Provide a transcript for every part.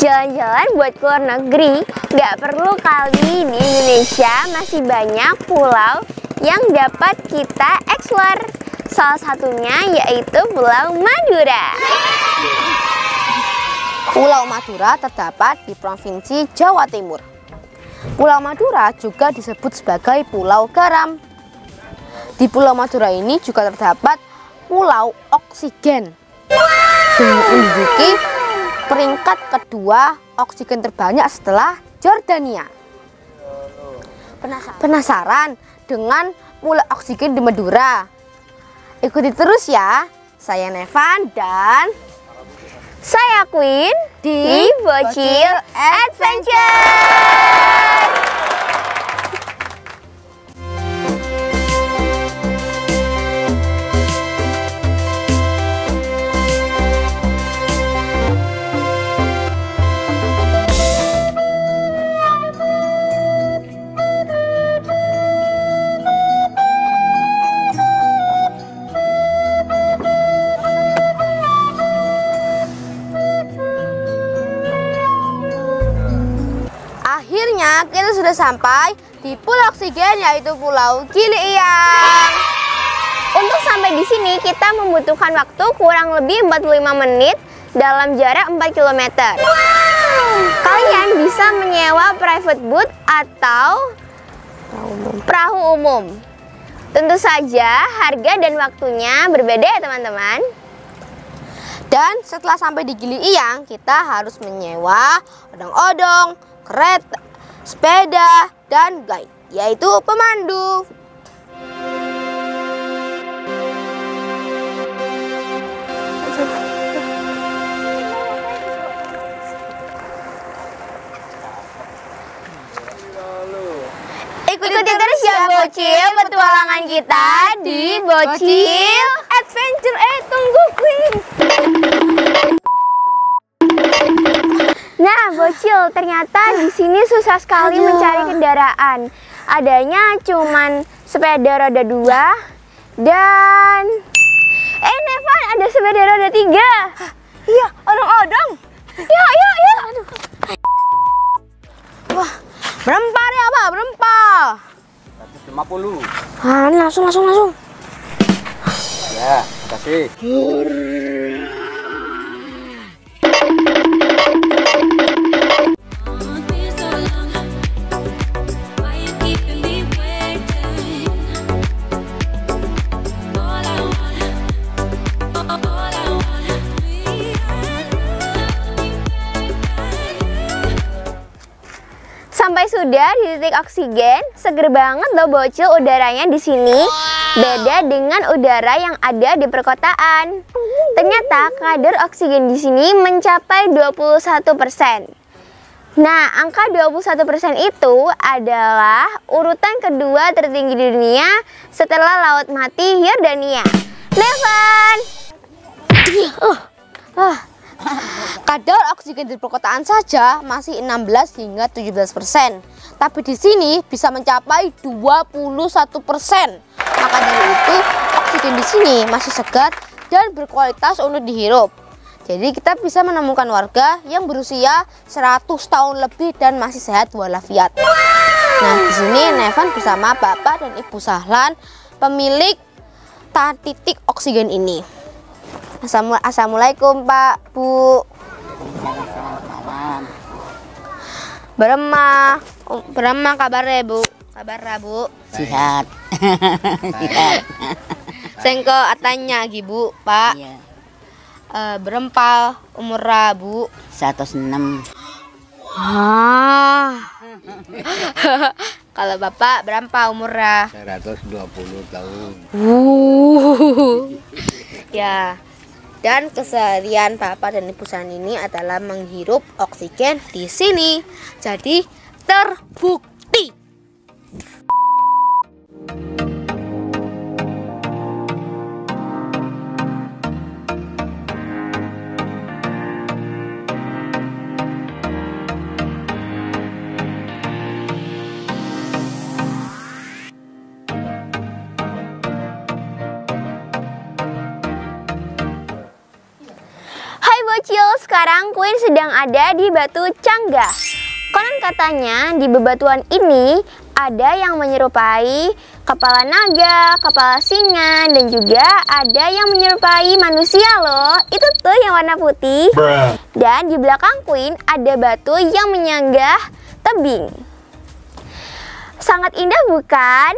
Jalan-jalan buat keluar negeri, nggak perlu kali. Di Indonesia masih banyak pulau yang dapat kita eksplor. Salah satunya yaitu Pulau Madura. Pulau Madura terdapat di Provinsi Jawa Timur. Pulau Madura juga disebut sebagai Pulau Garam. Di Pulau Madura ini juga terdapat Pulau Oksigen dengan menduduki peringkat kedua oksigen terbanyak setelah Jordania. Penasaran dengan Pulau Oksigen di Madura? Ikuti terus ya. Saya Nevan dan Saya Queen di Bocil Adventure. Akhirnya kita sudah sampai di Pulau Oksigen, yaitu Pulau Gili Iyang. Untuk sampai di sini kita membutuhkan waktu kurang lebih 45 menit dalam jarak 4 km. Kalian bisa menyewa private boat atau perahu umum. Tentu saja harga dan waktunya berbeda ya teman-teman. Dan setelah sampai di Gili Iyang, kita harus menyewa odong-odong, kereta, sepeda, dan guide, yaitu pemandu. Ikuti terus ya Bocil petualangan kita di Bocil Adventure. Tunggu Queen. Nah, Bocil, ternyata di sini susah sekali mencari kendaraan. Adanya cuman sepeda roda 2 dan Nevan, ada sepeda roda 3. Iya, odong-odong. Ya. Aduh. Wah, berempah ya, Pak, berempah. 150. Langsung. Ya, kasih. Sampai sudah di titik oksigen, seger banget loh Bocil udaranya di sini. Beda dengan udara yang ada di perkotaan. Ternyata kadar oksigen di sini mencapai 21%. Nah, angka 21% itu adalah urutan kedua tertinggi di dunia setelah Laut Mati Yordania. Nevan! Kadar oksigen di perkotaan saja masih 16 hingga 17%. Tapi di sini bisa mencapai 21%. Maka dari itu, oksigen di sini masih segar dan berkualitas untuk dihirup. Jadi kita bisa menemukan warga yang berusia 100 tahun lebih dan masih sehat walafiat. Nah, di sini Nevan bersama Bapak dan Ibu Sahlan, pemilik titik oksigen ini. Assalamualaikum Pak, Bu. Beremah kabarnya Bu? Kabar Bu? Sehat. Sengko atanya Bu, Pak. Iya. Berempal umur Bu? 106. Kalau Bapak berapa umur? 120 tahun. Ya. Dan keseharian Bapak dan Ibu Sahlan ini adalah menghirup oksigen di sini. Jadi terbukti. bocil, sekarang Queen sedang ada di Batu Canggah. Konon katanya di bebatuan ini ada yang menyerupai kepala naga, kepala singa, dan juga ada yang menyerupai manusia loh. Itu tuh yang warna putih. Dan di belakang Queen ada batu yang menyanggah tebing. Sangat indah bukan?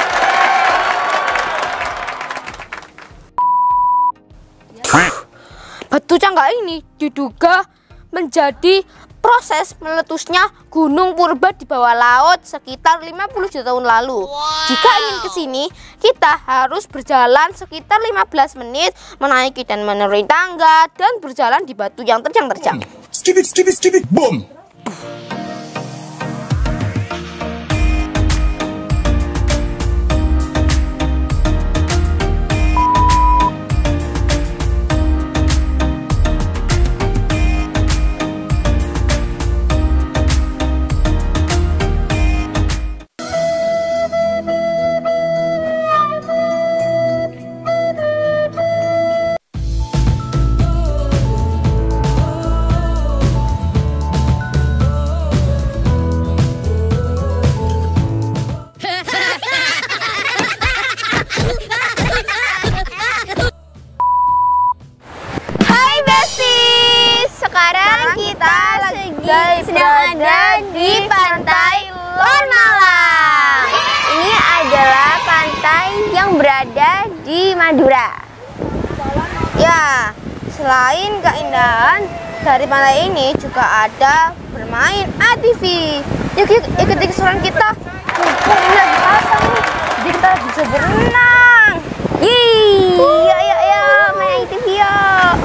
Batu Canggah ini diduga menjadi proses meletusnya Gunung Purba di bawah laut sekitar 50 juta tahun lalu. Jika ingin ke sini, kita harus berjalan sekitar 15 menit, menaiki dan menuruni tangga, dan berjalan di batu yang terjang-terjang. Skip it, boom! Sedang ada di pantai Lon Malang. Ini adalah pantai yang berada di Madura. Ya, selain keindahan dari pantai ini juga ada bermain ATV. Yuk ikuti keseruan kita. Mumpung ini lagi pasang nih, jadi kita bisa berenang. Ya, main ATV yuk.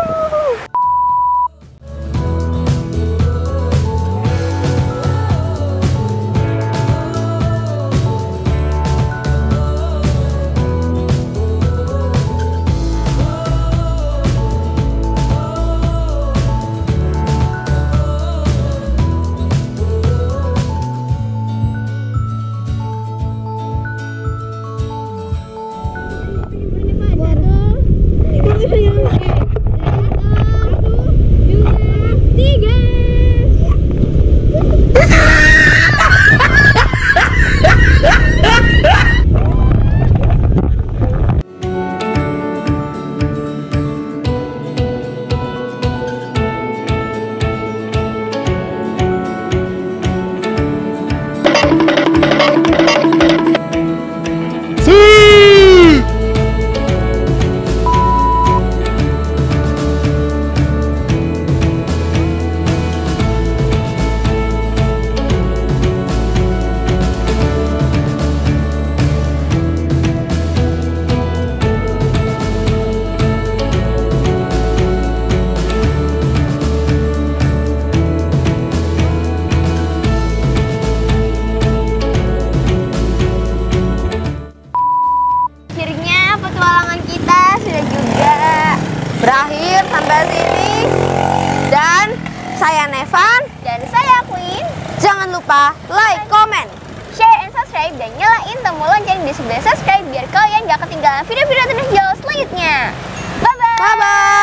Berakhir sampai sini. Dan saya Nevan. Dan saya Queen. Jangan lupa like, comment, share, and subscribe. Dan nyalain tombol lonceng di sebelah subscribe biar kalian gak ketinggalan video-video terbaru selanjutnya. Bye-bye. Bye-bye.